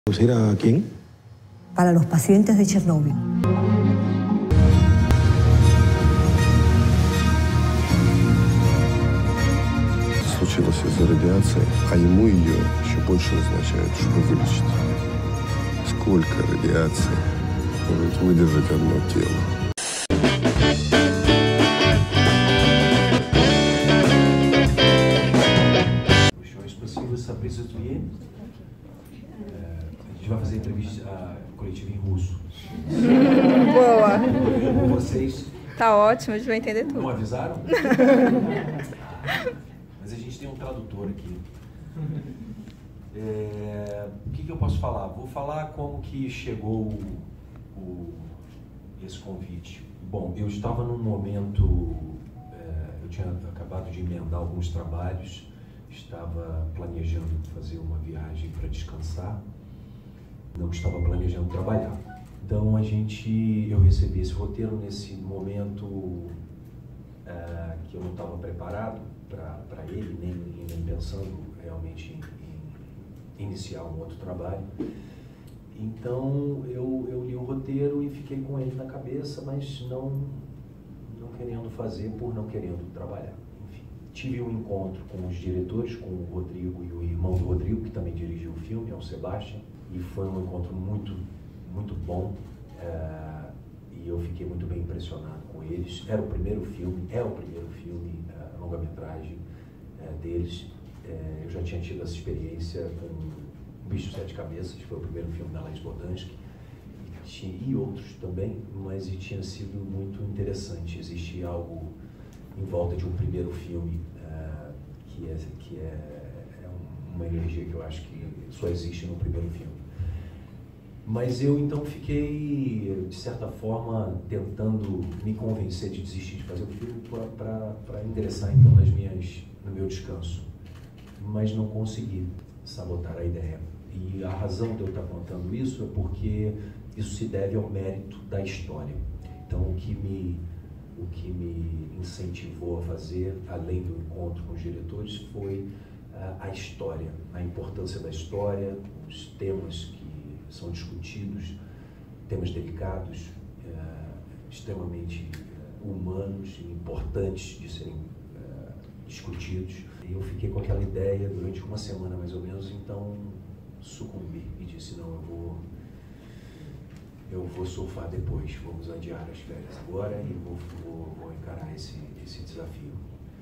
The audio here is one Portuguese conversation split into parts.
¿Ir a quién? Para los pacientes de Chernóbil. Случилось из-за радиации, а ему ее еще больше назначают, чтобы вылечить. Сколько радиации может выдержать одно тело? A gente vai fazer entrevista coletiva em russo. Boa. Com vocês. Tá ótimo, a gente vai entender tudo. Não avisaram? Mas a gente tem um tradutor aqui. O que eu posso falar? Vou falar como que chegou esse convite. Bom, eu estava num momento, eu tinha acabado de emendar alguns trabalhos, estava planejando fazer uma viagem para descansar, não estava planejando trabalhar. Então eu recebi esse roteiro nesse momento que eu não estava preparado para ele, nem pensando realmente em iniciar um outro trabalho. Então eu li o roteiro e fiquei com ele na cabeça, mas não querendo fazer por não querendo trabalhar. Enfim, tive um encontro com os diretores, com o Rodrigo e o irmão do Rodrigo, que também dirigiu o filme, é o Sebastian, e foi um encontro muito bom, e eu fiquei muito bem impressionado com eles. É o primeiro filme, longa-metragem deles. Eu já tinha tido essa experiência com O Bicho de Sete Cabeças, que foi o primeiro filme da Laís Bodansky, e outros também, mas tinha sido muito interessante. Existia algo em volta de um primeiro filme que é uma energia que eu acho que só existe no primeiro filme. Mas eu então fiquei, de certa forma, tentando me convencer de desistir de fazer o filme para ingressar então no meu descanso. Mas não consegui sabotar a ideia. E a razão de eu estar contando isso é porque isso se deve ao mérito da história. Então o que me incentivou a fazer, além do encontro com os diretores, foi a história, a importância da história, os temas que são discutidos, temas delicados, extremamente humanos e importantes de serem discutidos. E eu fiquei com aquela ideia durante uma semana mais ou menos, então sucumbi e disse, não, eu vou surfar depois, vamos adiar as férias agora e vou encarar esse desafio.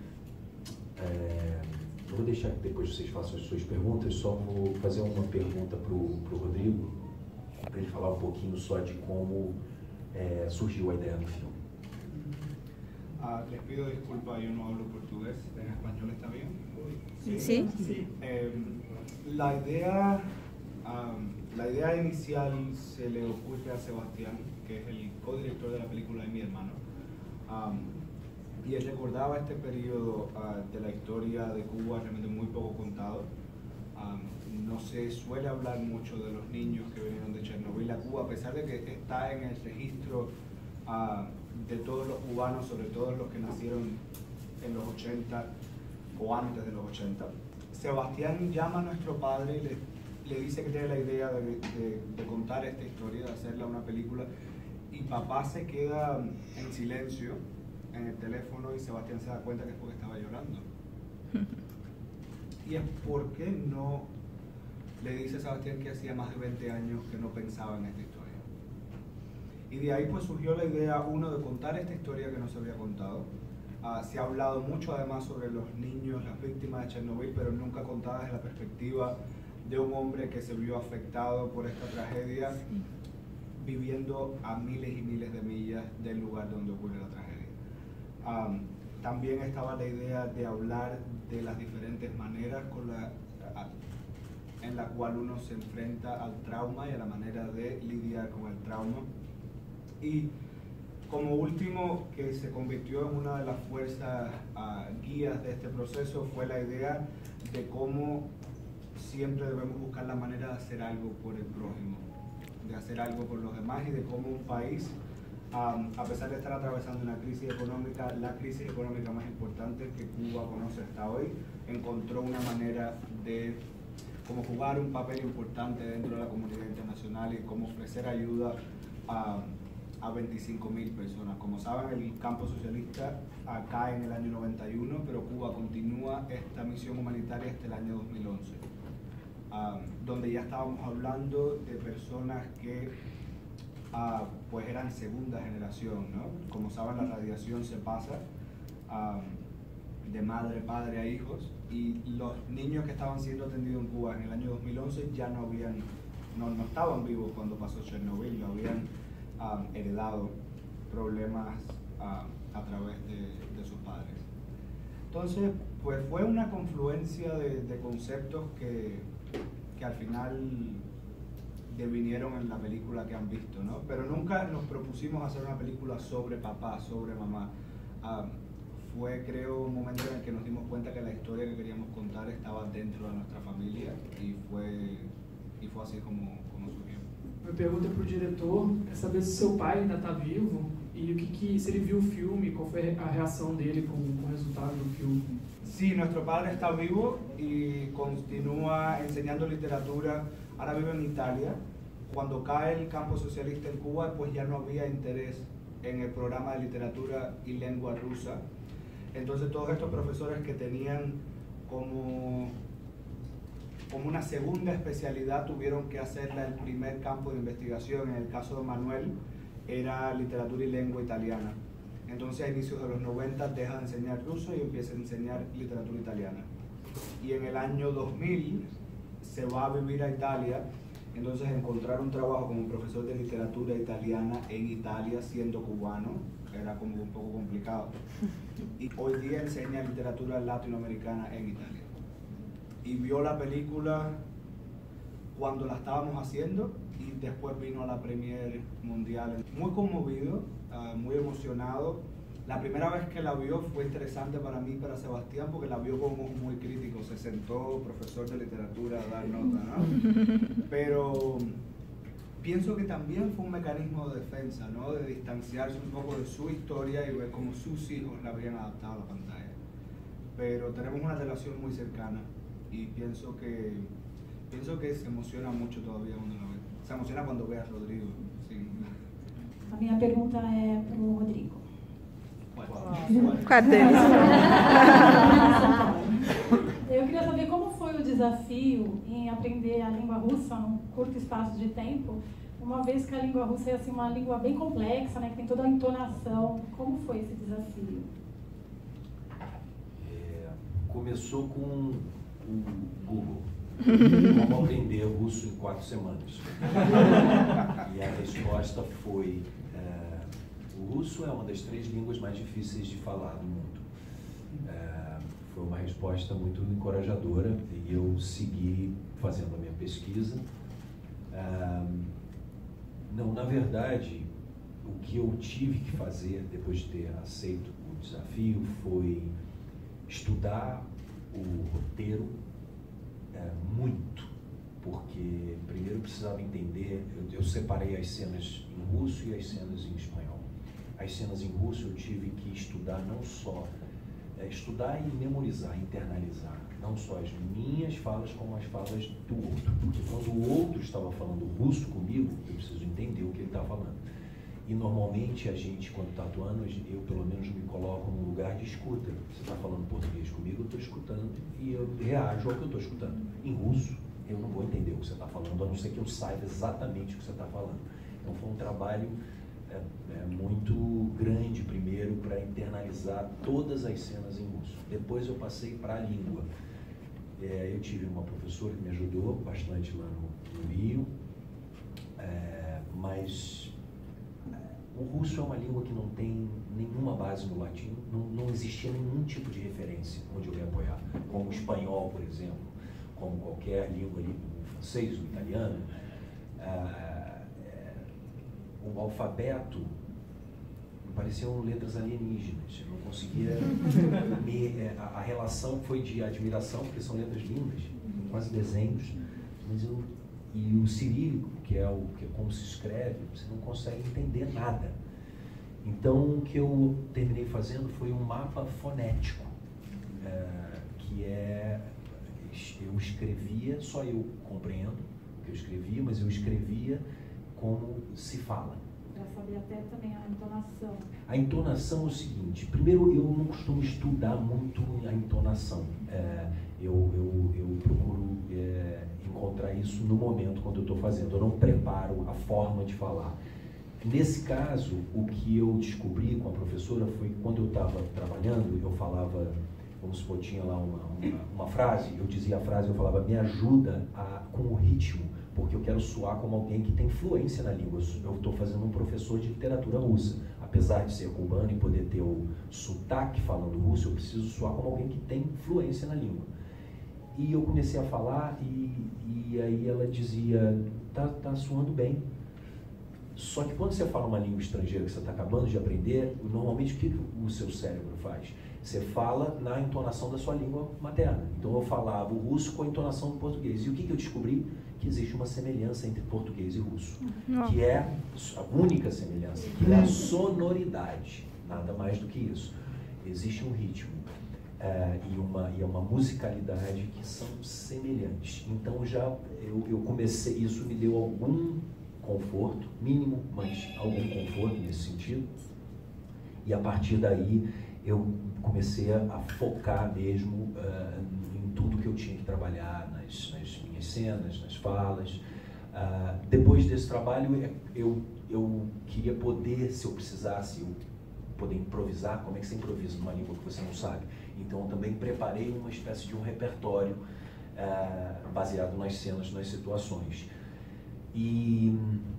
Eu vou deixar que depois vocês façam as suas perguntas, só vou fazer uma pergunta para o Rodrigo, para ele falar um pouquinho só de como surgiu a ideia do filme. Les pido disculpas, yo no hablo portugués, en español está bien. Sí. La idea inicial se le ocurre a Sebastián, que es el codirector de la película y mi hermano, y él recordaba este periodo de la historia de Cuba realmente muy poco contado. No se suele hablar mucho de los niños que vinieron de Chernobyl a Cuba, a pesar de que está en el registro de todos los cubanos, sobre todo los que nacieron en los 80 o antes de los 80. Sebastián llama a nuestro padre y le dice que tiene la idea de contar esta historia, de hacerla una película, y papá se queda en silencio en el teléfono y Sebastián se da cuenta que es porque estaba llorando. Y es porque no le dice a Sebastián que hacía más de 20 años que no pensaba en esta historia. Y de ahí pues surgió la idea, uno, de contar esta historia que no se había contado. Se ha hablado mucho además sobre los niños, las víctimas de Chernobyl, pero nunca contada desde la perspectiva de un hombre que se vio afectado por esta tragedia, viviendo a miles y miles de millas del lugar donde ocurre la tragedia. También estaba la idea de hablar de las diferentes maneras en la cual uno se enfrenta al trauma y a la manera de lidiar con el trauma. Y como último, que se convirtió en una de las fuerzas guías de este proceso, fue la idea de cómo siempre debemos buscar la manera de hacer algo por el prójimo, de hacer algo por los demás, y de cómo un país, a pesar de estar atravesando una crisis económica, la crisis económica más importante que Cuba conoce hasta hoy, encontró una manera de como jugar un papel importante dentro de la comunidad internacional y cómo ofrecer ayuda a 25.000 personas. Como saben, el campo socialista cae en el año 91, pero Cuba continúa esta misión humanitaria hasta el año 2011, donde ya estábamos hablando de personas que pues eran segunda generación, ¿no? Como saben, la radiación se pasa de madre, padre a hijos, y los niños que estaban siendo atendidos en Cuba en el año 2011 ya no estaban vivos cuando pasó Chernobyl, no habían heredado problemas a través de sus padres. Entonces, pues fue una confluencia de conceptos que al final devinieron en la película que han visto, ¿no? Pero nunca nos propusimos hacer una película sobre papá, sobre mamá. Fue, creo, un momento en el que nos dimos cuenta que la historia que queríamos contar estaba dentro de nuestra familia y fue así como surgiu. Minha pergunta para o diretor é saber se seu pai ainda está vivo e se ele viu o filme, qual foi a reação dele com o resultado do filme. Sí, nuestro padre está vivo y continúa enseñando literatura. Ahora vive en Italia. Cuando cae el campo socialista en Cuba, pues ya no había interés en el programa de literatura y lengua rusa. Entonces todos estos profesores que tenían como una segunda especialidad tuvieron que hacerla el primer campo de investigación. En el caso de Manuel era literatura y lengua italiana. Entonces a inicios de los 90 deja de enseñar ruso y empieza a enseñar literatura italiana. Y en el año 2000 se va a vivir a Italia. Entonces encontrar un trabajo como profesor de literatura italiana en Italia siendo cubano era como un poco complicado. Y hoy día enseña literatura latinoamericana en Italia. Y vio la película cuando la estábamos haciendo y después vino a la premiere mundial. Muy conmovido, muy emocionado. La primera vez que la vio fue interesante para mí y para Sebastián porque la vio con ojos muy críticos. Se sentó profesor de literatura a dar nota, ¿no? Pero pienso que también fue un mecanismo de defensa, ¿no? De distanciarse un poco de su historia y ver cómo sus hijos la habían adaptado a la pantalla. Pero tenemos una relación muy cercana y pienso que se emociona mucho todavía cuando la ve. Se emociona cuando ve a Rodrigo. Sí. A minha pergunta é para o Rodrigo. Quatro deles. Eu queria saber como foi o desafio em aprender a língua russa num curto espaço de tempo, uma vez que a língua russa é assim, uma língua bem complexa, né, que tem toda a entonação. Como foi esse desafio? Começou com o Google. Como aprender russo em 4 semanas. E a resposta foi... o russo é uma das 3 línguas mais difíceis de falar no mundo. Foi uma resposta muito encorajadora e eu segui fazendo a minha pesquisa. Não, na verdade, o que eu tive que fazer depois de ter aceito o desafio foi estudar o roteiro muito, porque primeiro eu precisava entender, eu separei as cenas em russo e as cenas em espanhol. As cenas em russo eu tive que estudar não só, estudar e memorizar, internalizar, não só as minhas falas como as falas do outro, porque quando o outro estava falando russo comigo, eu preciso entender o que ele está falando. E normalmente a gente, quando está atuando, eu pelo menos me coloco num lugar de escuta. Você está falando português comigo, eu estou escutando e eu reajo ao que eu estou escutando. Em russo, eu não vou entender o que você está falando, a não ser que eu saiba exatamente o que você está falando. Então foi um trabalho muito grande primeiro para internalizar todas as cenas em russo. Depois eu passei para a língua. Eu tive uma professora que me ajudou bastante lá no Rio, mas o russo é uma língua que não tem nenhuma base no latim, não existia nenhum tipo de referência onde eu ia apoiar, como o espanhol, por exemplo, como qualquer língua ali, o francês, o italiano. O alfabeto pareciam letras alienígenas, eu não conseguia a relação foi de admiração, porque são letras lindas, quase desenhos, mas e o cirílico, que é como se escreve, você não consegue entender nada. Então o que eu terminei fazendo foi um mapa fonético, que mas eu escrevia, só eu compreendo o que eu escrevia, mas eu escrevia como se fala. Para saber até também a entonação. A entonação é o seguinte, primeiro eu não costumo estudar muito a entonação, eu procuro encontrar isso no momento quando eu estou fazendo, eu não preparo a forma de falar. Nesse caso, o que eu descobri com a professora foi que quando eu estava trabalhando, eu falava, vamos supor, tinha lá uma frase, eu dizia a frase, eu falava, me ajuda com o ritmo, porque eu quero soar como alguém que tem fluência na língua. Eu estou fazendo um professor de literatura russa. Apesar de ser cubano e poder ter o sotaque falando russo, eu preciso soar como alguém que tem fluência na língua. E eu comecei a falar e aí ela dizia, tá soando bem. Só que quando você fala uma língua estrangeira que você está acabando de aprender, normalmente o que o seu cérebro faz? Você fala na entonação da sua língua materna. Então eu falava o russo com a entonação do português. E o que eu descobri? Que existe uma semelhança entre português e russo, que é a única semelhança, que é a sonoridade, nada mais do que isso. Existe um ritmo e uma musicalidade que são semelhantes. Então eu comecei, isso me deu algum conforto, mínimo, mas algum conforto nesse sentido. E a partir daí eu comecei a focar mesmo em tudo que eu tinha que trabalhar, nas minhas cenas, nas falas. Depois desse trabalho, eu queria poder, se eu precisasse, poder improvisar. Como é que você improvisa numa língua que você não sabe? Então, eu também preparei uma espécie de um repertório baseado nas cenas, nas situações. E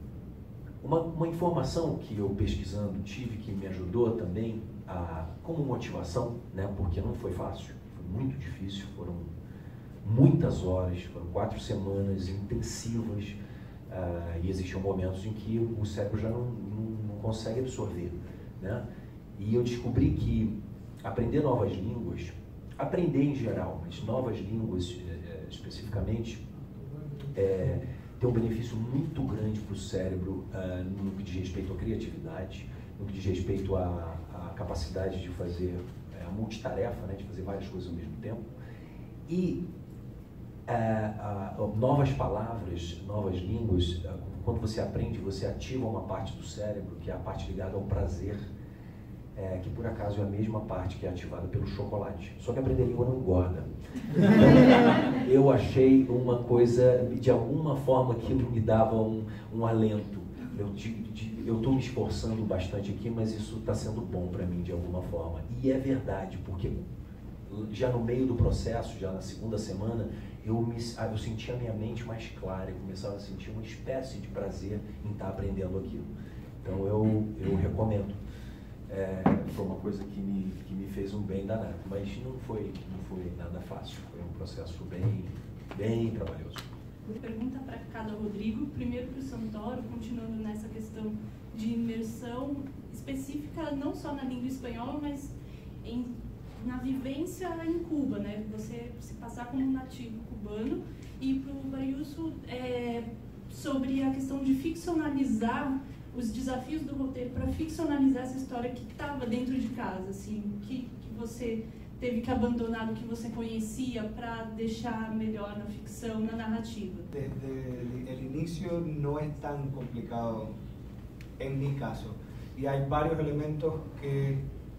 uma informação que eu pesquisando tive, que me ajudou também como motivação, né, porque não foi fácil, foi muito difícil, foram muitas horas, foram 4 semanas intensivas, e existiam momentos em que o cérebro já não consegue absorver, né? E eu descobri que aprender novas línguas, aprender em geral, mas novas línguas especificamente, tem um benefício muito grande para o cérebro no que diz respeito à criatividade, no que diz respeito à capacidade de fazer a multitarefa, né, de fazer várias coisas ao mesmo tempo. E novas palavras, novas línguas, quando você aprende, você ativa uma parte do cérebro, que é a parte ligada ao prazer, que por acaso é a mesma parte que é ativada pelo chocolate. Só que aprender língua não engorda. Então, eu achei uma coisa, de alguma forma, aquilo me dava um alento. Eu estou me esforçando bastante aqui, mas isso está sendo bom para mim de alguma forma. E é verdade, porque já no meio do processo, já na segunda semana, eu senti a minha mente mais clara, eu começava a sentir uma espécie de prazer em estar aprendendo aquilo. Então eu recomendo. Foi uma coisa que me fez um bem danado, mas não foi nada fácil, foi um processo bem trabalhoso. Pergunta para cada Rodrigo, primeiro para o Santoro, continuando nessa questão de imersão específica, não só na língua espanhola, mas na vivência em Cuba, né? Você se passar como um nativo cubano, e para o Bariuso, sobre a questão de ficcionalizar os desafios do roteiro, para ficcionalizar essa história que estava dentro de casa, assim, que você teve que abandonar do que você conhecia para deixar melhor na ficção, na narrativa? Desde el inicio no es tan complicado en mi caso, y hay varios elementos que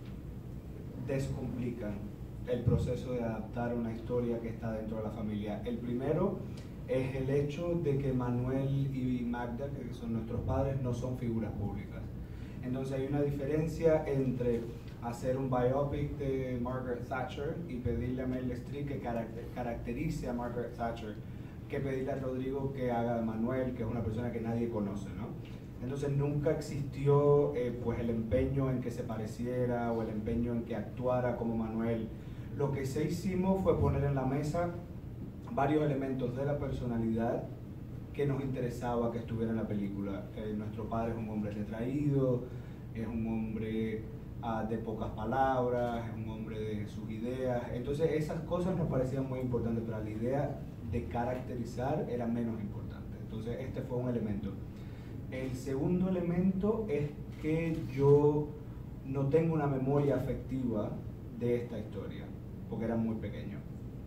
descomplican el proceso de adaptar una historia que está dentro de la familia. El primero es el hecho de que Manuel y Magda, que son nuestros padres, no son figuras públicas. Entonces hay una diferencia entre hacer un biopic de Margaret Thatcher y pedirle a Meryl Streep que caracterice a Margaret Thatcher, que pedirle a Rodrigo que haga de Manuel, que es una persona que nadie conoce, ¿no? Entonces nunca existió pues el empeño en que se pareciera o el empeño en que actuara como Manuel. Lo que sí hicimos fue poner en la mesa varios elementos de la personalidad que nos interesaba que estuviera en la película. Nuestro padre es un hombre retraído, es un hombre de pocas palabras, es un hombre de sus ideas. Entonces esas cosas nos parecían muy importantes, pero la idea de caracterizar era menos importante. Entonces este fue un elemento. El segundo elemento es que yo no tengo una memoria afectiva de esta historia, porque era muy pequeño.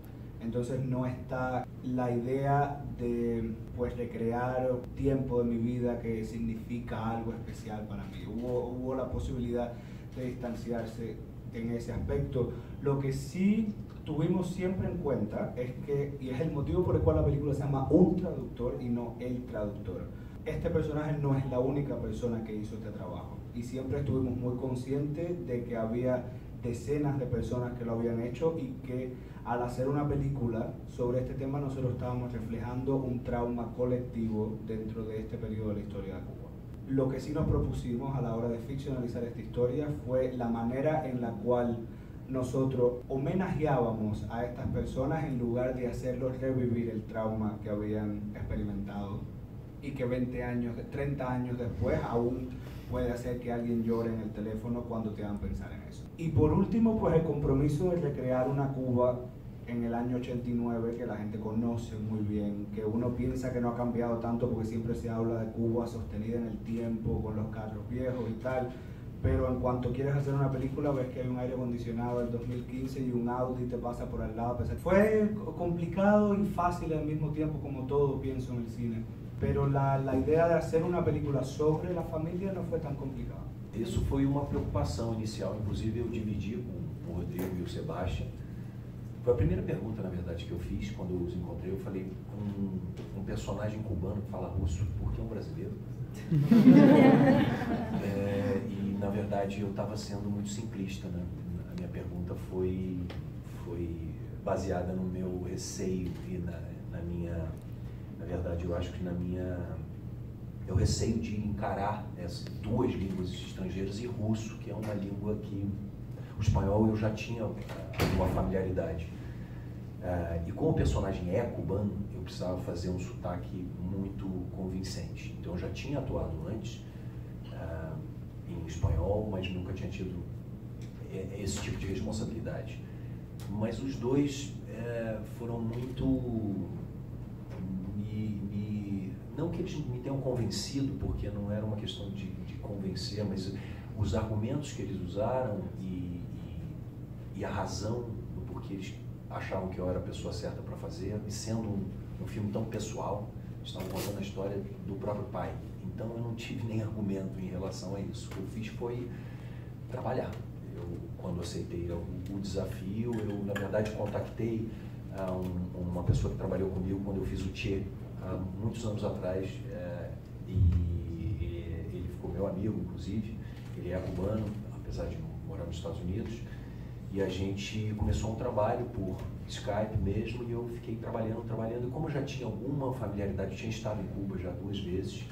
Entonces no está la idea de pues recrear tiempo de mi vida que significa algo especial para mí. Hubo la posibilidad de distanciarse en ese aspecto. Lo que sí tuvimos siempre en cuenta es que, y es el motivo por el cual la película se llama Un Traductor y no El Traductor, este personaje no es la única persona que hizo este trabajo, y siempre estuvimos muy conscientes de que había decenas de personas que lo habían hecho, y que al hacer una película sobre este tema nosotros estábamos reflejando un trauma colectivo dentro de este periodo de la historia de Cuba. Lo que sí nos propusimos a la hora de ficcionalizar esta historia fue la manera en la cual nosotros homenajeábamos a estas personas en lugar de hacerlos revivir el trauma que habían experimentado, y que 30 años después aún puede hacer que alguien llore en el teléfono cuando te hagan pensar en eso. Y por último, pues el compromiso de recrear una Cuba en el año 89 que la gente conoce muy bien, que uno piensa que no ha cambiado tanto porque siempre se habla de Cuba sostenida en el tiempo, con los carros viejos y tal, pero en cuanto quieres hacer una película ves que hay un aire acondicionado del 2015 y un Audi te pasa por al lado. Fue complicado y fácil al mismo tiempo, como todo pienso en el cine, pero la idea de hacer una película sobre la familia no fue tan complicada. Isso foi uma preocupação inicial, inclusive eu dividi com o Rodrigo e o Sebastião. Foi a primeira pergunta, na verdade, que eu fiz quando eu os encontrei. Eu falei, um personagem cubano que fala russo, por que um brasileiro? E, na verdade, eu estava sendo muito simplista, né? A minha pergunta foi baseada no meu receio e na minha... Na verdade, eu acho que eu receio de encarar essas duas línguas estrangeiras e russo, que é uma língua que o espanhol eu já tinha uma familiaridade. E como o personagem é cubano, eu precisava fazer um sotaque muito convincente. Então eu já tinha atuado antes em espanhol, mas nunca tinha tido esse tipo de responsabilidade. Mas os dois foram muito... Não que eles me tenham convencido, porque não era uma questão de convencer, mas os argumentos que eles usaram e a razão do porquê eles achavam que eu era a pessoa certa para fazer, e sendo um filme tão pessoal, estavam contando a história do próprio pai. Então eu não tive nem argumento em relação a isso. O que eu fiz foi trabalhar. Quando aceitei o desafio, eu na verdade contactei uma pessoa que trabalhou comigo quando eu fiz o Che, há muitos anos atrás, e ele ficou meu amigo, inclusive. Ele é cubano, apesar de morar nos Estados Unidos, e a gente começou um trabalho por Skype mesmo, e eu fiquei trabalhando, e como eu já tinha alguma familiaridade, eu tinha estado em Cuba já 2 vezes,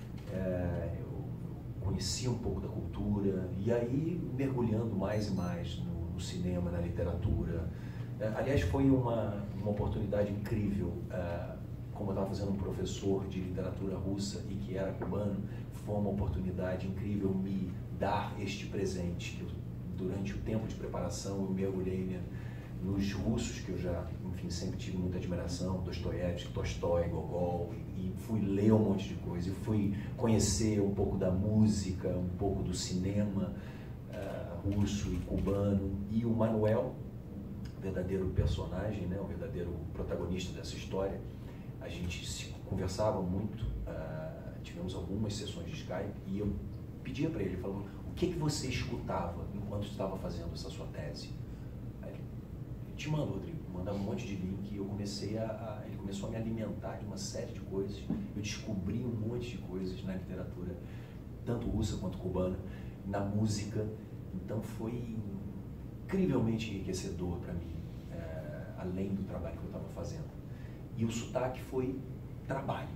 eu conhecia um pouco da cultura, e aí mergulhando mais e mais no cinema, na literatura. Aliás, foi uma oportunidade incrível. Como eu estava fazendo um professor de literatura russa e que era cubano, foi uma oportunidade incrível me dar este presente. Durante o tempo de preparação, eu mergulhei nos russos, que eu já, enfim, sempre tive muita admiração, Dostoiévski, Tolstói, Gogol, e fui ler um monte de coisa, e fui conhecer um pouco da música, um pouco do cinema russo e cubano, e o Manuel, o verdadeiro personagem, né, o verdadeiro protagonista dessa história. A gente se conversava muito, tivemos algumas sessões de Skype, e eu pedia para ele, falava, o que você escutava enquanto estava fazendo essa sua tese? Aí ele te manda, Rodrigo, mandava um monte de link, e eu comecei ele começou a me alimentar de uma série de coisas. Eu descobri um monte de coisas na literatura, tanto russa quanto cubana, na música. Então foi incrivelmente enriquecedor para mim, além do trabalho que eu estava fazendo. E o sotaque foi trabalho,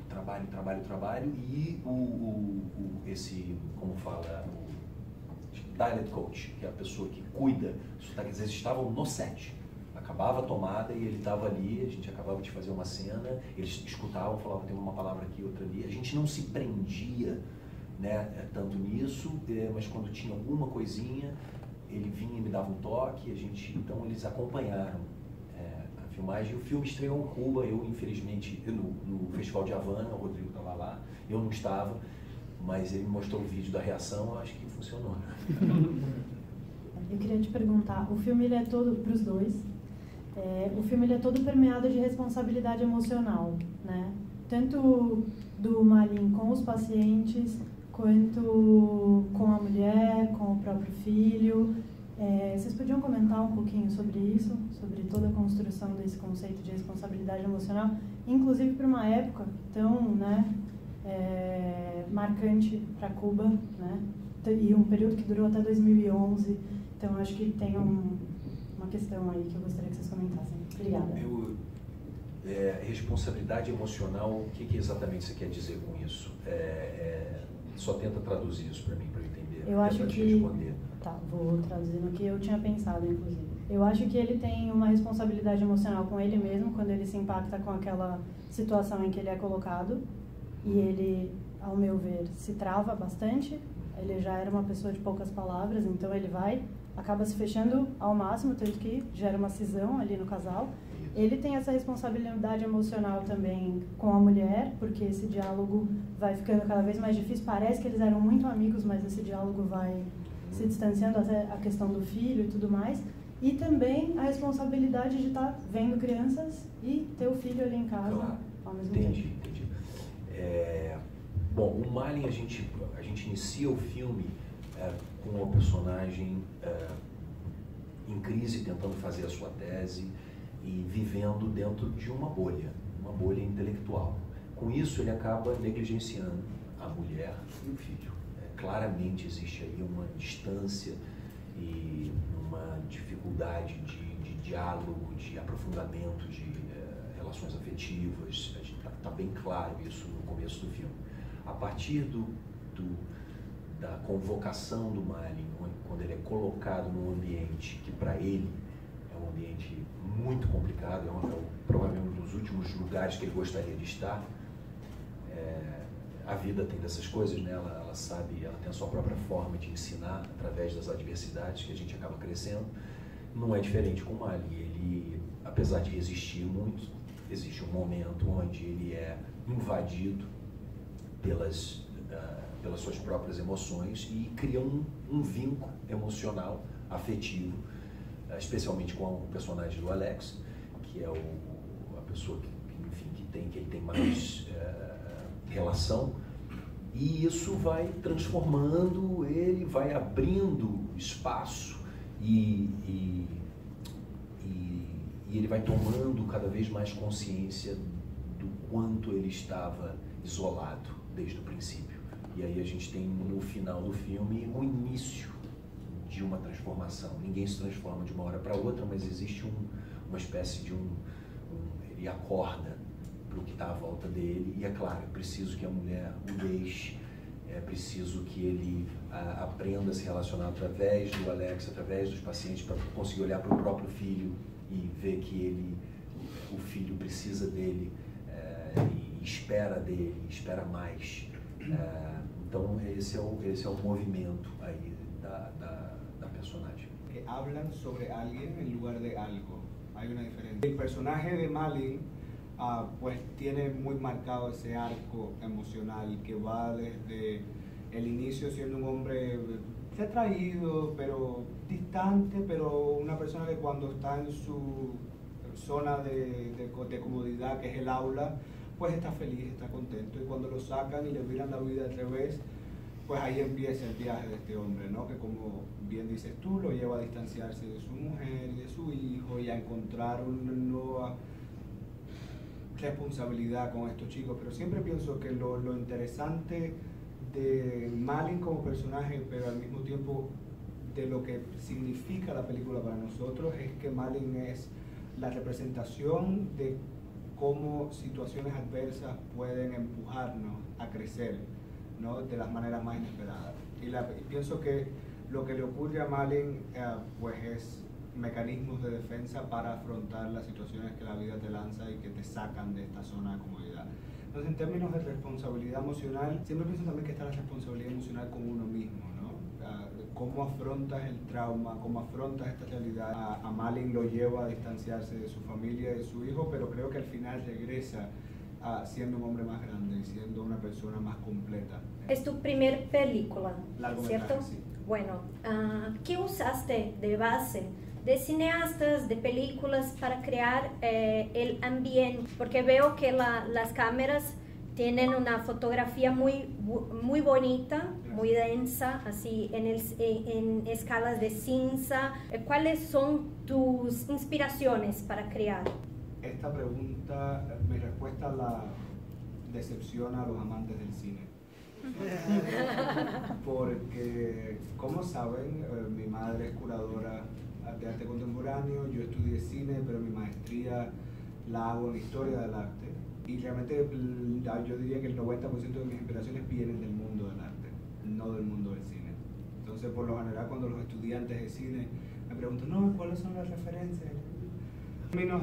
e esse, como fala, o dialect coach, que é a pessoa que cuida do sotaque, às vezes estavam no set, acabava a tomada e ele estava ali, a gente acabava de fazer uma cena, eles escutavam, falavam, tem uma palavra aqui, outra ali, a gente não se prendia, né, tanto nisso, mas quando tinha alguma coisinha, ele vinha e me dava um toque, então eles acompanharam filmagem. O filme estreou em Cuba, eu infelizmente, no Festival de Havana, o Rodrigo estava lá, eu não estava, mas ele me mostrou o vídeo da reação, eu acho que funcionou. Eu queria te perguntar, o filme ele é todo para os dois, O filme ele é todo permeado de responsabilidade emocional, né? Tanto do Malin com os pacientes, quanto com a mulher, com o próprio filho. Vocês podiam comentar um pouquinho sobre isso, sobre toda a construção desse conceito de responsabilidade emocional, inclusive para uma época tão, né, marcante para Cuba, né? E um período que durou até 2011. Então, acho que tem uma questão aí que eu gostaria que vocês comentassem. Obrigada. Responsabilidade emocional, o que exatamente você quer dizer com isso? Só tenta traduzir isso para mim, para eu entender. Eu acho que... responder. Tá, vou traduzir no que eu tinha pensado, inclusive. Eu acho que ele tem uma responsabilidade emocional com ele mesmo, quando ele se impacta com aquela situação em que ele é colocado. E ele, ao meu ver, se trava bastante. Ele já era uma pessoa de poucas palavras, então ele acaba se fechando ao máximo, tanto que gera uma cisão ali no casal. Ele tem essa responsabilidade emocional também com a mulher, porque esse diálogo vai ficando cada vez mais difícil. Parece que eles eram muito amigos, mas esse diálogo vai se distanciando, até a questão do filho e tudo mais. E também a responsabilidade de estar vendo crianças e ter o filho ali em casa ao mesmo tempo. Entendi. Bom, o Malin, a gente inicia o filme com uma personagem em crise, tentando fazer a sua tese e vivendo dentro de uma bolha intelectual. Com isso, ele acaba negligenciando a mulher e o filho. Claramente existe aí uma distância e uma dificuldade de diálogo, de aprofundamento de relações afetivas. Está bem claro isso no começo do filme. A partir da convocação do Malin, quando ele é colocado num ambiente que para ele é um ambiente muito complicado, provavelmente um dos últimos lugares que ele gostaria de estar. A vida tem dessas coisas, né? Ela sabe, ela tem a sua própria forma de ensinar através das adversidades que a gente acaba crescendo. Não é diferente com o Malin. Ele, apesar de resistir muito, existe um momento onde ele é invadido pelas suas próprias emoções e cria um vínculo emocional, afetivo, especialmente com o personagem do Alex, que é a pessoa que ele tem mais relação, e isso vai transformando ele, vai abrindo espaço e ele vai tomando cada vez mais consciência do quanto ele estava isolado desde o princípio. E aí a gente tem no final do filme o início de uma transformação. Ninguém se transforma de uma hora para outra, mas existe uma espécie de ele acorda para o que está à volta dele, e é claro, é preciso que a mulher o deixe, é preciso que ele aprenda a se relacionar através do Alex, através dos pacientes, para conseguir olhar para o próprio filho e ver que o filho precisa dele, e espera dele, espera mais. Então esse é o movimento aí da personagem. Que hablan sobre alguien en lugar de algo. Hay una diferencia. El personaje de Malin pues tiene muy marcado ese arco emocional que va desde el inicio siendo un hombre retraído, pero distante, pero una persona que cuando está en su zona de comodidad, que es el aula, pues está feliz, está contento, y cuando lo sacan y le miran la vida al revés, pues ahí empieza el viaje de este hombre, ¿no? Que como bien dices tú, lo lleva a distanciarse de su mujer y de su hijo y a encontrar una nueva responsabilidad con estos chicos. Pero siempre pienso que lo interesante de Malin como personaje, pero al mismo tiempo de lo que significa la película para nosotros, es que Malin es la representación de cómo situaciones adversas pueden empujarnos a crecer, ¿no? De las maneras más inesperadas. Y pienso que lo que le ocurre a Malin pues es mecanismos de defensa para afrontar las situaciones que la vida te lanza y que te sacan de esta zona de comodidad. Entonces, en términos de responsabilidad emocional, siempre pienso también que está la responsabilidad emocional con uno mismo, ¿no? Cómo afrontas el trauma, cómo afrontas esta realidad. A Malin lo lleva a distanciarse de su familia, de su hijo, pero creo que al final regresa siendo un hombre más grande y siendo una persona más completa. Es tu primer película, Largometraje, ¿cierto? sí. Bueno, ¿qué usaste de base de cineastas, de películas, para crear el ambiente, porque veo que las cámaras tienen una fotografía muy bonita, muy densa, así en escalas de cinza. ¿Cuáles son tus inspiraciones para crear? Esta pregunta, mi respuesta la decepciona a los amantes del cine. Porque, como saben, mi madre es curadora de arte contemporáneo, yo estudié cine, pero mi maestría la hago en historia del arte. Y realmente yo diría que el 90% de mis inspiraciones vienen del mundo del arte, no del mundo del cine. Entonces, por lo general, cuando los estudiantes de cine me preguntan, no, ¿cuáles son las referencias? En términos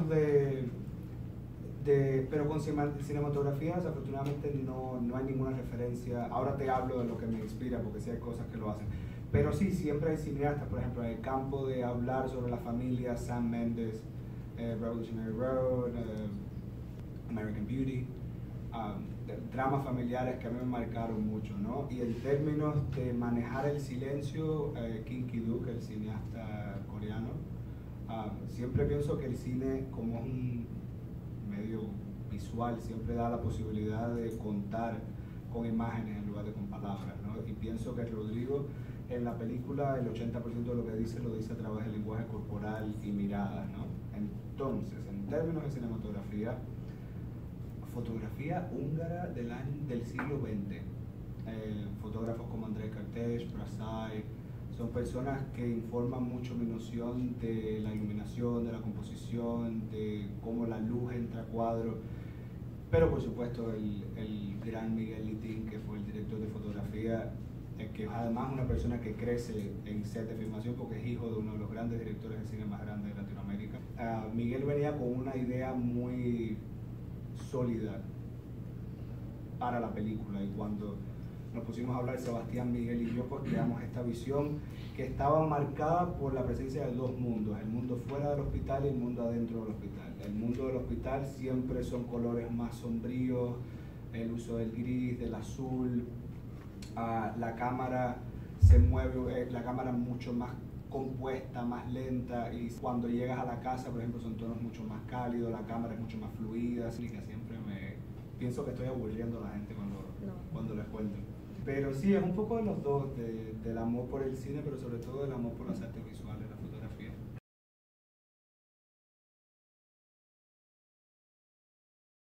pero con cinematografía, desafortunadamente no hay ninguna referencia. Ahora te hablo de lo que me inspira, porque sí hay cosas que lo hacen. Pero sí, siempre hay cineastas, por ejemplo, en el campo de hablar sobre la familia, Sam Mendes, Revolutionary Road, American Beauty, dramas familiares que a mí me marcaron mucho, ¿no? Y en términos de manejar el silencio, Kim Ki-duk, el cineasta coreano, siempre pienso que el cine, como es un medio visual, siempre da la posibilidad de contar con imágenes en lugar de con palabras, ¿no? Y pienso que Rodrigo en la película el 80% de lo que dice lo dice a través del lenguaje corporal y miradas, ¿no? Entonces, en términos de cinematografía, fotografía húngara del siglo XX, fotógrafos como Andrei Kertész, Brassai, son personas que informan mucho mi noción de la iluminación, de la composición, de cómo la luz entra a cuadro. Pero por supuesto el gran Miguel Litín, que fue el director de fotografía, que es además una persona que crece en set de filmación porque es hijo de uno de los grandes directores de cine más grandes de Latinoamérica. Miguel venía con una idea muy sólida para la película, y cuando nos pusimos a hablar, Sebastián, Miguel y yo, pues creamos esta visión que estaba marcada por la presencia de dos mundos, el mundo fuera del hospital y el mundo adentro del hospital. El mundo del hospital siempre son colores más sombríos, el uso del gris, del azul, la cámara se mueve, la cámara mucho más compuesta, más lenta, y cuando llegas a la casa, por ejemplo, son tonos mucho más cálidos, la cámara es mucho más fluida, así que siempre pienso que estoy aburriendo a la gente cuando les cuento. Pero sí, es un poco de los dos, del amor por el cine, pero sobre todo del amor por las artes visuales.